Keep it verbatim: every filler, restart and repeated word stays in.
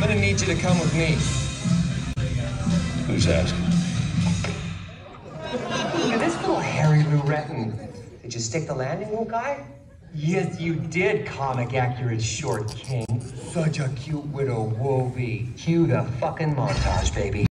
gonna need you to come with me. Who's asking? Look at this little Harry Lou Retton. Did you stick the landing, little guy? Yes, you did, comic accurate short king. Such a cute widow, Wolvie. Cue the fucking montage, baby.